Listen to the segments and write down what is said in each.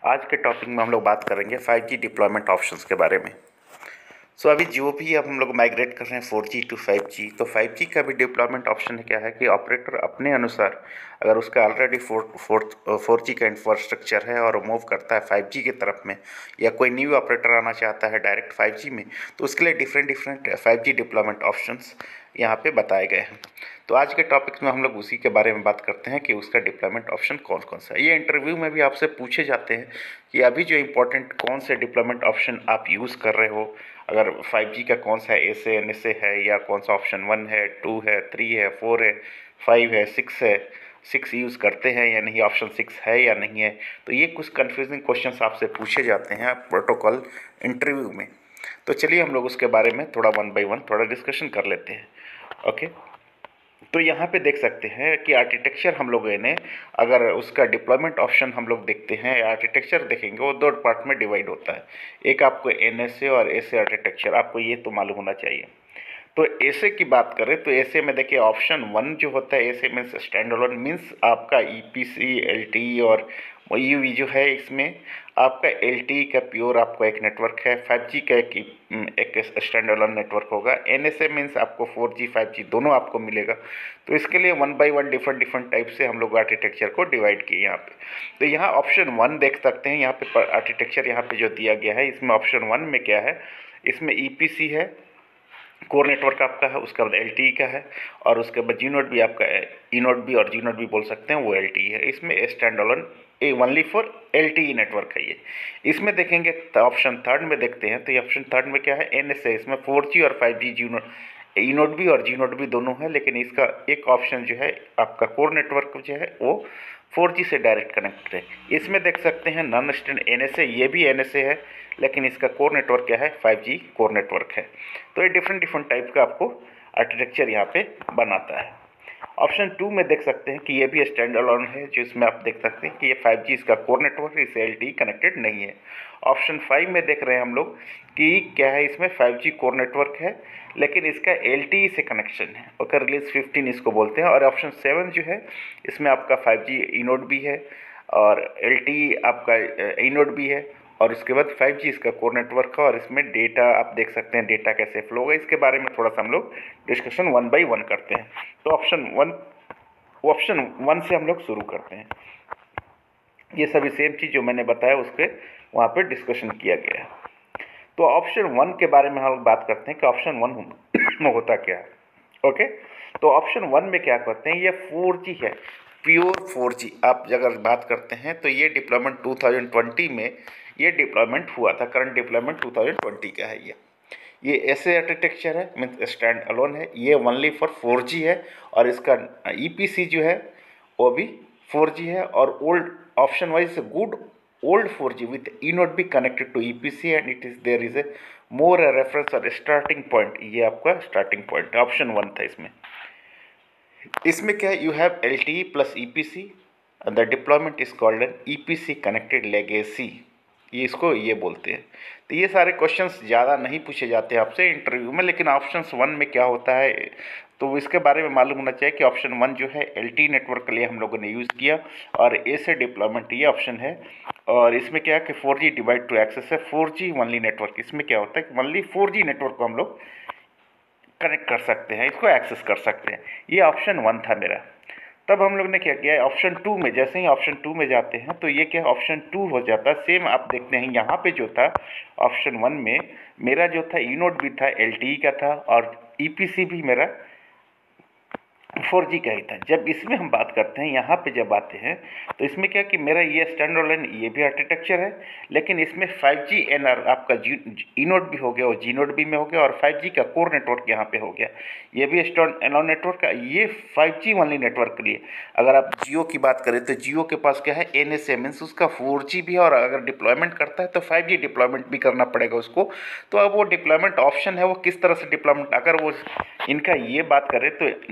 आज के टॉपिक में हम लोग बात करेंगे 5G डिप्लॉयमेंट ऑप्शंस के बारे में। अभी जो भी अब हम लोग माइग्रेट कर रहे हैं 4G टू 5G, तो 5G का भी डिप्लॉयमेंट ऑप्शन क्या है कि ऑपरेटर अपने अनुसार अगर उसका ऑलरेडी 4G का इंफ्रास्ट्रक्चर है और मूव करता है 5G की तरफ में, या कोई न्यू ऑपरेटर आना चाहता है डायरेक्ट 5G में, तो उसके लिए डिफरेंट 5G डिप्लॉयमेंट ऑप्शंस यहाँ पे बताए गए हैं। तो आज के टॉपिक में हम लोग उसी के बारे में बात करते हैं कि उसका डिप्लॉयमेंट ऑप्शन कौन कौन सा है। ये इंटरव्यू में भी आपसे पूछे जाते हैं कि अभी जो इम्पोर्टेंट कौन से डिप्लॉयमेंट ऑप्शन आप यूज़ कर रहे हो, अगर 5G का कौन सा एसए एनएसए है, या कौन सा ऑप्शन 1 है, 2 है, 3 है, 4 है, 5 है, 6 है, 6 यूज़ करते हैं या नहीं, ऑप्शन 6 है या नहीं है। तो ये कुछ कन्फ्यूजिंग क्वेश्चंस आपसे पूछे जाते हैं प्रोटोकॉल इंटरव्यू में। तो चलिए हम लोग उसके बारे में थोड़ा 1 बाय 1 थोड़ा डिस्कशन कर लेते हैं। ओके, तो यहाँ पे देख सकते हैं कि आर्किटेक्चर हम लोगों ने, अगर उसका डिप्लॉयमेंट ऑप्शन हम लोग देखते हैं, आर्किटेक्चर देखेंगे, वो 2 पार्ट में डिवाइड होता है। एक आपको एनएसए और एसए आर्किटेक्चर, आपको ये तो मालूम होना चाहिए। तो एसए की बात करें तो एसए में देखिए ऑप्शन 1 जो होता है, SA means stand alone, means आपका ईपीसी एलटीई और यूवी जो है, इसमें आपका एलटीई का प्योर आपको एक नेटवर्क है, 5G का एक स्टैंड अलोन नेटवर्क होगा। एनएसए मीन्स आपको 4G 5G दोनों आपको मिलेगा। तो इसके लिए 1 बाय 1 डिफरेंट टाइप से हम लोग आर्किटेक्चर को डिवाइड किए यहाँ पे। तो यहाँ ऑप्शन 1 देख सकते हैं, यहाँ पे आर्किटेक्चर यहाँ पे जो दिया गया है, इसमें ऑप्शन 1 में क्या है, इसमें ईपीसी है, कोर नेटवर्क आपका है, उसके बाद एलटीई का है, और उसके बाद जी नोड भी आपका ई नोड भी और जी नोड भी बोल सकते हैं, वो एलटीई है। इसमें stand alone only for LTE network है ये। इसमें देखेंगे तो ऑप्शन 3 में देखते हैं, तो ये ऑप्शन 3 में क्या है, एनएसए, इसमें 4G और 5G जी नोड, ई नोड भी और जी नोड भी दोनों है, लेकिन इसका एक ऑप्शन जो है आपका कोर नेटवर्क जो है वो 4G से डायरेक्ट कनेक्टेड है। इसमें देख सकते हैं नॉन स्टैंड एनएसए, ये भी एनएसए है, लेकिन इसका कोर नेटवर्क क्या है, 5G कोर नेटवर्क है। तो ये डिफरेंट टाइप का आपको आर्किटेक्चर यहाँ पे बनाता है। ऑप्शन 2 में देख सकते हैं कि ये भी स्टैंड अलोन है, जिसमें आप देख सकते हैं कि ये 5G इसका कोर नेटवर्क, इस एलटीई कनेक्टेड नहीं है। ऑप्शन 5 में देख रहे हैं हम लोग कि क्या है, इसमें 5G कोर नेटवर्क है, लेकिन इसका एलटीई से कनेक्शन है, ओके, रिलीज 15 इसको बोलते हैं। और ऑप्शन 7 जो है, इसमें आपका 5G ई नोड भी है और एलटीई आपका ई नोड भी है, और उसके बाद 5G इसका कोर नेटवर्क है, और इसमें डेटा आप देख सकते हैं, डेटा कैसे फ्लो होगा, इसके बारे में थोड़ा सा हम लोग डिस्कशन 1 बाय 1 करते हैं। तो ऑप्शन 1 से हम लोग शुरू करते हैं। ये सभी सेम चीज़ जो मैंने बताया उसके वहाँ पे डिस्कशन किया गया है। तो ऑप्शन 1 के बारे में हम बात करते हैं कि ऑप्शन 1 में होता क्या है। ओके, तो ऑप्शन 1 में क्या करते हैं, ये 4G है, प्योर 4G। आप अगर बात करते हैं तो ये डिप्लॉयमेंट 2020 में ये डिप्लॉयमेंट हुआ था, करंट डिप्लॉयमेंट 2020 का है। ये ऐसे आर्किटेक्चर है, मीन स्टैंड अलोन है, ये ओनली फॉर 4G है, और इसका ईपीसी जो है वो भी 4G है, और old option wise good old 4G with eNode be connected to EPC, and it is there is a more a reference or starting point। ये आपका स्टार्टिंग पॉइंट ऑप्शन 1 था। इसमें क्या है, you have LTE plus EPC, the deployment is called an EPC connected legacy, ये इसको ये बोलते हैं। तो ये सारे क्वेश्चंस ज़्यादा नहीं पूछे जाते हैं आपसे इंटरव्यू में, लेकिन ऑप्शन 1 में क्या होता है तो इसके बारे में मालूम होना चाहिए कि ऑप्शन 1 जो है LTE नेटवर्क के लिए हम लोगों ने यूज़ किया, और ए से डिप्लॉयमेंट ये ऑप्शन है। और इसमें क्या है कि 4G डिवाइड टू एक्सेस है, 4G ओनली नेटवर्क। इसमें क्या होता है कि ओनली 4G नेटवर्क को हम लोग कनेक्ट कर सकते हैं, इसको एक्सेस कर सकते हैं। ये ऑप्शन 1 था मेरा। तब हम लोग ने क्या किया, ऑप्शन 2 में, जैसे ही ऑप्शन 2 में जाते हैं तो ये क्या ऑप्शन 2 हो जाता है। सेम आप देखते हैं यहाँ पे जो था ऑप्शन 1 में मेरा जो था ई नोड भी था, LTE का था, और EPC भी मेरा 4G का ही था। जब इसमें हम बात करते हैं, यहाँ पे जब आते हैं तो इसमें क्या कि मेरा ये स्टैंड अलोन ये भी आर्किटेक्चर है, लेकिन इसमें 5G NR आपका ई नोड भी हो गया और जी नोड भी में हो गया, और 5G का कोर नेटवर्क यहाँ पे हो गया। ये भी स्टैंड अलोन नेटवर्क का, ये 5G ओनली नेटवर्क के लिए। अगर आप जियो की बात करें तो जियो के पास क्या है, NSA मीन्स उसका 4G भी है, और अगर डिप्लॉयमेंट करता है तो 5G डिप्लॉयमेंट भी करना पड़ेगा उसको। तो अब वो डिप्लॉयमेंट ऑप्शन है, वो किस तरह से डिप्लॉयमेंट, अगर वो इनका ये बात करें तो अभी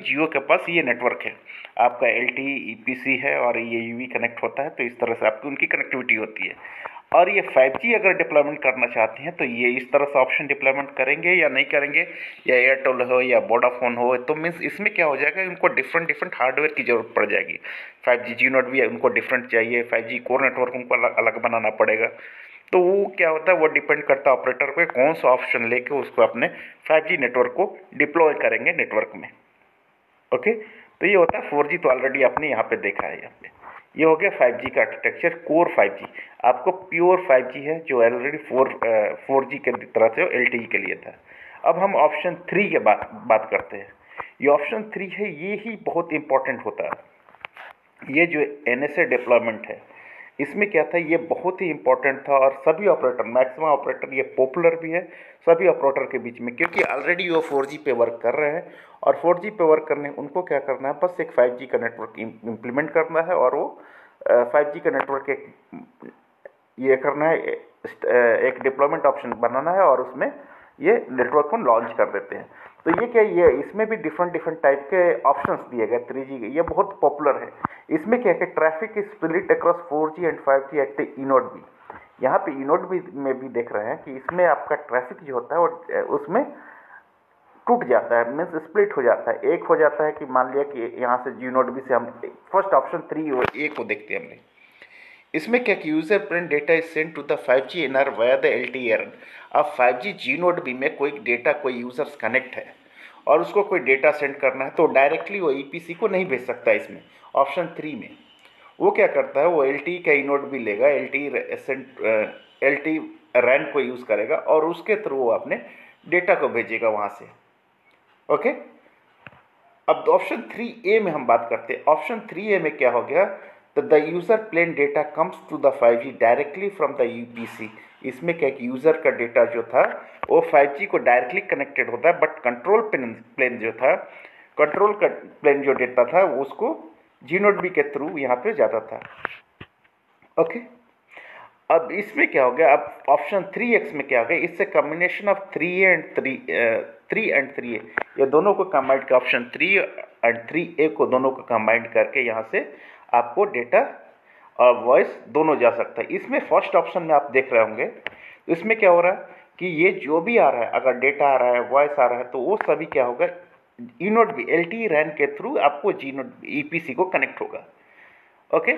जियो के पास ये नेटवर्क है, आपका LTE EPC है और ये UV कनेक्ट होता है, तो इस तरह से आपकी उनकी कनेक्टिविटी होती है। और ये 5G अगर डिप्लॉयमेंट करना चाहते हैं तो ये इस तरह से ऑप्शन डिप्लॉयमेंट करेंगे या नहीं करेंगे, या एयरटेल हो या वोडाफोन हो, तो मीन्स इसमें क्या हो जाएगा, उनको डिफरेंट डिफरेंट हार्डवेयर की ज़रूरत पड़ जाएगी। 5G G-Node भी उनको डिफरेंट चाहिए, 5G कोर नेटवर्क उनको अलग बनाना पड़ेगा। तो वो क्या होता है, वो डिपेंड करता है ऑपरेटर को कौन सा ऑप्शन लेके उसको अपने 5G नेटवर्क को डिप्लॉय करेंगे नेटवर्क में। ओके, तो ये होता है 4G, तो ऑलरेडी आपने यहाँ पे देखा है। यहाँ पे ये हो गया 5G का आर्किटेक्चर, कोर 5G। आपको प्योर 5G है जो ऑलरेडी 4G के तरह से LTE के लिए था। अब हम ऑप्शन 3 के बात करते हैं। ये ऑप्शन 3 है, ये ही बहुत इंपॉर्टेंट होता है। ये जो NSA डिप्लॉयमेंट है, इसमें क्या था, ये बहुत ही इंपॉर्टेंट था और सभी ऑपरेटर, मैक्सिमम ऑपरेटर, ये पॉपुलर भी है सभी ऑपरेटर के बीच में, क्योंकि ऑलरेडी वो 4G पे वर्क कर रहे हैं। और 4G पे वर्क करने उनको क्या करना है, बस एक 5G का नेटवर्क इम्प्लीमेंट करना है, और वो 5G का नेटवर्क एक ये करना है, एक डिप्लॉयमेंट ऑप्शन बनाना है और उसमें ये नेटवर्क को लॉन्च कर देते हैं। तो ये क्या, ये इसमें भी डिफरेंट डिफरेंट टाइप के ऑप्शंस दिए गए 3G के, ये बहुत पॉपुलर है। इसमें क्या है कि traffic is split across 4G and 5G at the E-Node भी। यहाँ पे E-Node भी में भी देख रहे हैं कि इसमें आपका ट्रैफिक जो होता है वो उसमें टूट जाता है, मीन्स स्प्लिट हो जाता है। एक हो जाता है कि मान लिया कि यहाँ से G-Node भी से हम फर्स्ट ऑप्शन 3 ए को देखते हैं हमने। इसमें क्या कि user plane data is send to the 5G NR via the LTE errand। अब 5G G-Node भी में कोई डेटा, कोई यूजर्स कनेक्ट है और उसको कोई डेटा सेंड करना है, तो डायरेक्टली वो EPC को नहीं भेज सकता। इसमें ऑप्शन 3 में वो क्या करता है, वो LTE का E-Node भी लेगा, LTE RAN को यूज़ करेगा और उसके थ्रू वो अपने डेटा को भेजेगा वहाँ से। ओके, अब ऑप्शन 3A में हम बात करते हैं। ऑप्शन 3A में क्या हो गया, तो the user plane data comes to the 5G directly from the EPC। इसमें क्या कि यूज़र का डेटा जो था वो 5G को डायरेक्टली कनेक्टेड होता है, बट कंट्रोल प्लेन जो था, कंट्रोल का प्लेन जो डेटा था उसको G-Node B के थ्रू यहाँ पे जाता था। ओके, अब इसमें क्या हो गया, अब ऑप्शन 3X में क्या हो गया, इससे combination of 3A and 3A, ये दोनों को कंबाइंड कर, ऑप्शन 3 एंड 3A को दोनों को कंबाइंड करके यहाँ से आपको डेटा और वॉइस दोनों जा सकता है। इसमें फर्स्ट ऑप्शन में आप देख रहे होंगे, तो इसमें क्या हो रहा है कि ये जो भी आ रहा है, अगर डेटा आ रहा है, वॉइस आ रहा है, तो वो सभी क्या होगा, E-Node भी LTE RAN के थ्रू आपको G-Node EPC को कनेक्ट होगा। ओके,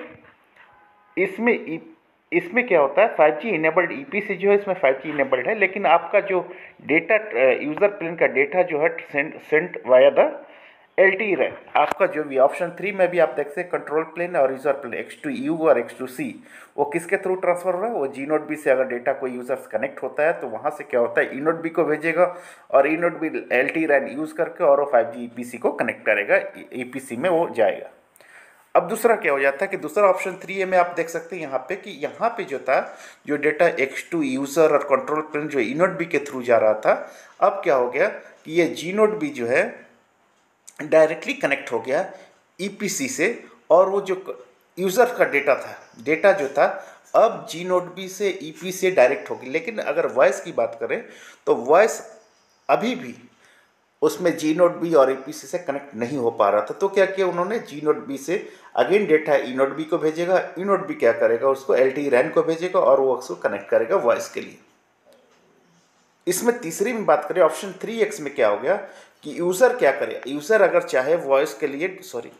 इसमें क्या होता है, 5G इनेबल्ड EPC जो है, इसमें 5G इनेबल्ड है, लेकिन आपका जो डेटा, यूज़र प्लेन का डेटा जो है sent via the LTE RAN, आपका जो भी ऑप्शन 3 में भी आप देखते हैं, कंट्रोल प्लेन और यूज़र प्लेन X2U और X2C, वो किसके थ्रू ट्रांसफर हो रहा है, वो G-Node B से अगर डेटा कोई यूज़र्स कनेक्ट होता है तो वहाँ से क्या होता है, E-Node B को भेजेगा और E-Node B LTE RAN use करके और वो 5G EPC को कनेक्ट करेगा, EPC में वो जाएगा। अब दूसरा क्या हो जाता है कि दूसरा ऑप्शन 3A में आप देख सकते हैं यहाँ पे कि यहाँ पे जो था, जो डेटा X2 यूज़र और कंट्रोल प्लेन जो E-Node B के थ्रू जा रहा था, अब क्या हो गया कि ये G-Node B जो है डायरेक्टली कनेक्ट हो गया EPC से, और वो जो यूज़र का डेटा जो था अब G-Node B से EPC से डायरेक्ट होगी। लेकिन अगर वॉइस की बात करें तो वॉइस अभी भी उसमें G-Node B और EPC से कनेक्ट नहीं हो पा रहा था। तो क्या किया उन्होंने, G-Node B से अगेन डेटा E-Node B को भेजेगा, E-Node B क्या करेगा, उसको LTE RAN को भेजेगा और वो उसको कनेक्ट करेगा वॉइस के लिए। इसमें तीसरी में बात करें, ऑप्शन 3X में क्या हो गया कि यूज़र क्या करे, यूज़र अगर चाहे वॉइस के लिए,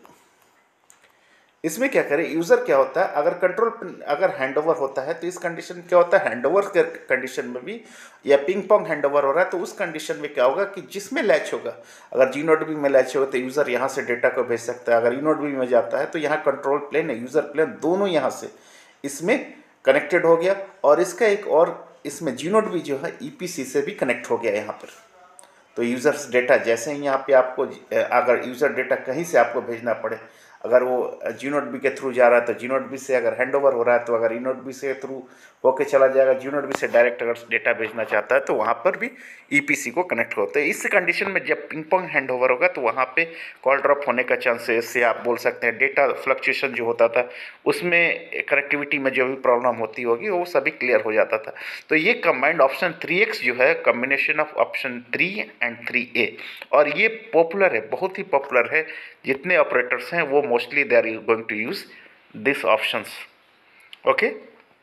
इसमें क्या करे, यूज़र क्या होता है, अगर कंट्रोल अगर हैंडओवर होता है तो इस कंडीशन में क्या होता है, हैंडओवर के कंडीशन में भी, या पिंग पोंग हैंडओवर हो रहा है तो उस कंडीशन में क्या होगा कि जिसमें लैच होगा, अगर G-Node B में लैच होगा तो यूज़र यहाँ से डेटा को भेज सकता है, अगर E-Node B में जाता है तो यहाँ कंट्रोल प्लेन है, यूज़र प्लेन दोनों यहाँ से इसमें कनेक्टेड हो गया। और इसका एक और, इसमें G-Node B जो है EPC से भी कनेक्ट हो गया यहाँ पर। तो यूज़र्स डेटा जैसे ही यहाँ पे आपको, अगर यूज़र डेटा कहीं से आपको भेजना पड़े, अगर वो जी नोट बी के थ्रू जा रहा है तो जी नोट बी से अगर हैंड ओवर हो रहा है तो अगर ई नोट बी से थ्रू होके चला जाएगा, जी नोट बी से डायरेक्ट अगर डेटा भेजना चाहता है तो वहाँ पर भी ईपीसी को कनेक्ट होता है। इस कंडीशन में जब पिंग पोंग हैंड ओवर होगा तो वहाँ पे कॉल ड्रॉप होने का चांसेस से आप बोल सकते हैं डेटा फ्लक्चुएशन जो होता था उसमें कनेक्टिविटी में जो भी प्रॉब्लम होती होगी वो सभी क्लियर हो जाता था। तो ये कंबाइंड ऑप्शन 3x जो है combination of option 3 and 3a, और ये पॉपुलर है, बहुत ही पॉपुलर है। जितने ऑपरेटर्स हैं वो mostly they are going to use this options. Okay,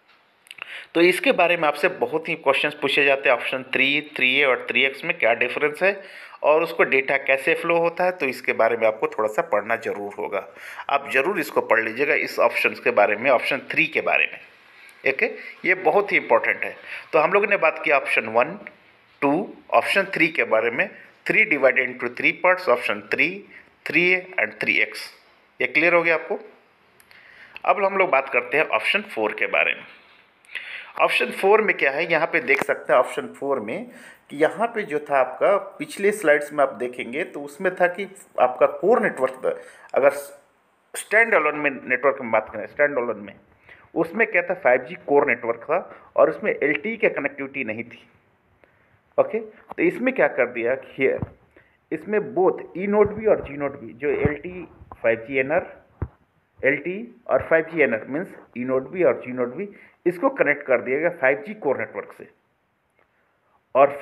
तो इसके बारे में आपसे बहुत ही क्वेश्चंस पूछे जाते हैं। ऑप्शन 3, 3a और 3x में क्या डिफरेंस है और उसको डेटा कैसे फ्लो होता है, तो इसके बारे में आपको थोड़ा सा पढ़ना जरूर होगा। आप जरूर इसको पढ़ लीजिएगा इस ऑप्शन के बारे में, ऑप्शन 3 के बारे में। ओके, ये बहुत ही इंपॉर्टेंट है। तो हम लोगों ने बात की ऑप्शन 1, 2, ऑप्शन 3 के बारे में। 3 divided into 3 parts, option 3, 3a and 3x। ये क्लियर हो गया आपको। अब हम लोग बात करते हैं ऑप्शन 4 के बारे में। ऑप्शन 4 में क्या है, यहाँ पे देख सकते हैं ऑप्शन 4 में कि यहाँ पे जो था आपका पिछले स्लाइड्स में आप देखेंगे तो उसमें था कि आपका कोर नेटवर्क, अगर स्टैंड अलोन में नेटवर्क में बात करें, स्टैंड अलोन में उसमें क्या था 5G कोर नेटवर्क था और उसमें LTE की कनेक्टिविटी नहीं थी। ओके, तो इसमें क्या कर दिया कि इसमें बोथ ई नोड बी और जी नोड बी जो LTE 5G NR LTE और 5G NR means E node B और जी नोड बी, इसको कनेक्ट कर दिया गया 5G कोर नेटवर्क से। और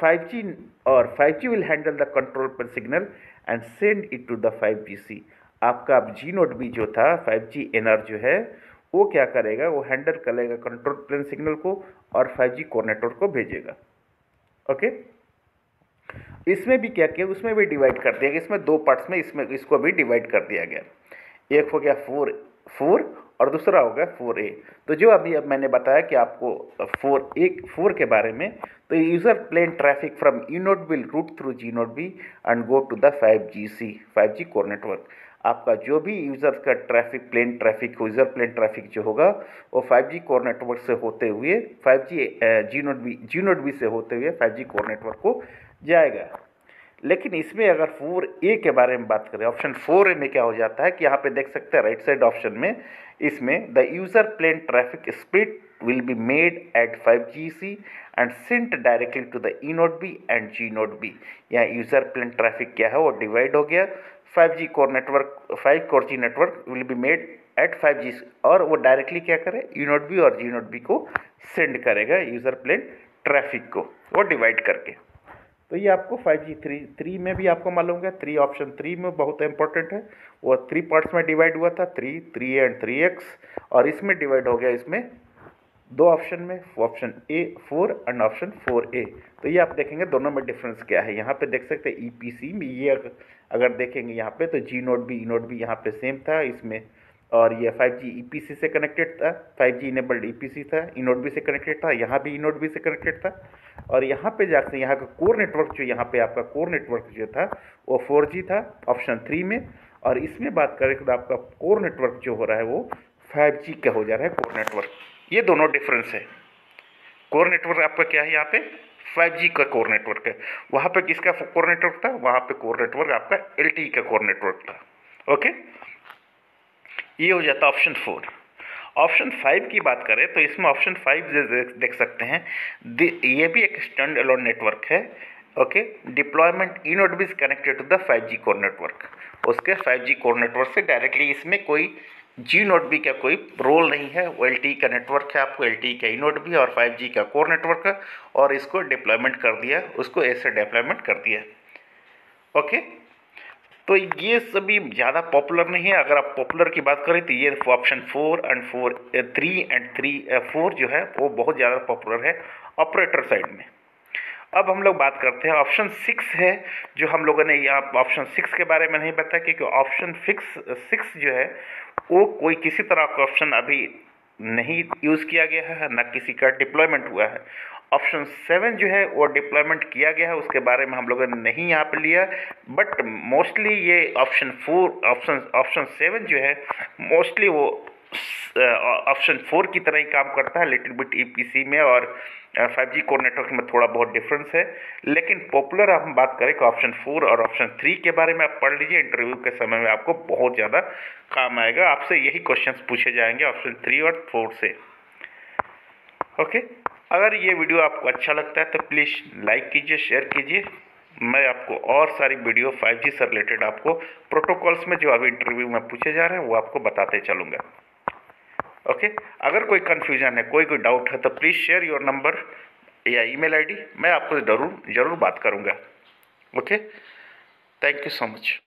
5G will handle the control plane signal and send it to the 5G-C। आपका अब जी नोड बी जो था 5G NR जो है वो क्या करेगा, वो हैंडल करेगा कंट्रोल प्लेन सिग्नल को और 5G कोर नेटवर्क को भेजेगा। ओके, इसमें भी क्या किया, उसमें भी डिवाइड कर दिया गया, इसमें दो पार्ट्स में इसमें इसको भी डिवाइड कर दिया गया। एक हो गया 4 और दूसरा हो गया 4a। तो जो अभी अब मैंने बताया कि आपको 4 के बारे में, तो user plane traffic from E node will route through G node B and go to the 5G-C 5G core network. आपका जो भी यूजर का traffic plane traffic user plane traffic जो होगा वो 5G कोर नेटवर्क से होते हुए 5G जी नोड बी से होते हुए 5G कोर नेटवर्क को जाएगा। लेकिन इसमें अगर 4a के बारे में बात करें, ऑप्शन 4a में क्या हो जाता है कि यहाँ पे देख सकते हैं राइट साइड ऑप्शन में, इसमें the user plane traffic split will be made at 5G-C and sent directly to the E node B and G node B. यहाँ यूजर प्लेन ट्रैफिक क्या है वो डिवाइड हो गया। 5G core network 5 core G network will be made at 5G और वो directly क्या करे, ई नोड बी और जी नोड बी को सेंड करेगा यूजर प्लेन ट्रैफिक को, वो डिवाइड करके। तो ये आपको 5G 3 में भी आपको मालूम है, 3 ऑप्शन 3 में बहुत इंपॉर्टेंट है। वो 3 पार्ट्स में डिवाइड हुआ था, 3, 3a एंड 3x, और इसमें डिवाइड हो गया इसमें दो ऑप्शन में, option A 4 and option 4a। तो ये आप देखेंगे दोनों में डिफरेंस क्या है। यहाँ पे देख सकते हैं EPC में ये अगर देखेंगे यहाँ पे तो G node B E node B यहाँ पे सेम था इसमें, और ये 5G EPC से कनेक्टेड था, 5G इनेबल्ड EPC था, ई नोड बी से कनेक्टेड था, यहाँ भी ई नोड बी से कनेक्टेड था। और यहाँ पे जाकर यहाँ का कोर नेटवर्क जो यहाँ पे आपका कोर नेटवर्क जो था वो 4G था ऑप्शन 3 में, और इसमें बात करें तो आपका कोर नेटवर्क जो हो रहा है वो 5G का हो जा रहा है कोर नेटवर्क। ये दोनों डिफरेंस है। कोर नेटवर्क आपका क्या है, यहाँ पे 5G का कोर नेटवर्क है, वहाँ पे किसका कोर नेटवर्क था, वहाँ पे कोर नेटवर्क आपका LTE का कोर नेटवर्क था। ओके, ये हो जाता ऑप्शन 4। ऑप्शन 5 की बात करें तो इसमें ऑप्शन 5 देख सकते हैं, ये भी एक स्टैंड अलोन नेटवर्क है। Okay, deployment E node B connected to the 5G core network. उसके 5G कोर नेटवर्क से डायरेक्टली इसमें कोई जी नोड बी का कोई रोल नहीं है, वो LTE का नेटवर्क है, आपको LTE का ई नोड बी और 5G का कोर नेटवर्क है, और इसको डिप्लॉयमेंट कर दिया, उसको ऐसे डिप्लॉयमेंट कर दिया। ओके, तो ये सभी ज़्यादा पॉपुलर नहीं है। अगर आप पॉपुलर की बात करें तो ये ऑप्शन 4 एंड 3 एंड 4 जो है वो बहुत ज़्यादा पॉपुलर है ऑपरेटर साइड में। अब हम लोग बात करते हैं ऑप्शन 6 है, जो हम लोगों ने यहाँ ऑप्शन 6 के बारे में नहीं बताया क्योंकि ऑप्शन 6 जो है वो कोई किसी तरह का ऑप्शन अभी नहीं यूज़ किया गया है, ना किसी का डिप्लॉयमेंट हुआ है। ऑप्शन 7 जो है वो डिप्लॉयमेंट किया गया है, उसके बारे में हम लोगों ने नहीं यहाँ पे लिया, बट मोस्टली ये ऑप्शन 7 जो है मोस्टली वो ऑप्शन 4 की तरह ही काम करता है, लिटिल बिट ईपीसी में और 5G कोर नेटवर्क में थोड़ा बहुत डिफरेंस है। लेकिन पॉपुलर हम बात करें कि ऑप्शन 4 और ऑप्शन 3 के बारे में आप पढ़ लीजिए, इंटरव्यू के समय में आपको बहुत ज़्यादा काम आएगा। आपसे यही क्वेश्चंस पूछे जाएंगे ऑप्शन 3 और 4 से। ओके, अगर ये वीडियो आपको अच्छा लगता है तो प्लीज़ लाइक कीजिए, शेयर कीजिए। मैं आपको और सारी वीडियो 5G से रिलेटेड आपको प्रोटोकॉल्स में जो अभी इंटरव्यू में पूछे जा रहे हैं वो आपको बताते चलूँगा। ओके, अगर कोई कन्फ्यूजन है, कोई डाउट है तो प्लीज़ शेयर योर नंबर या ईमेल आईडी, मैं आपको ज़रूर बात करूँगा। Okay, thank you so much.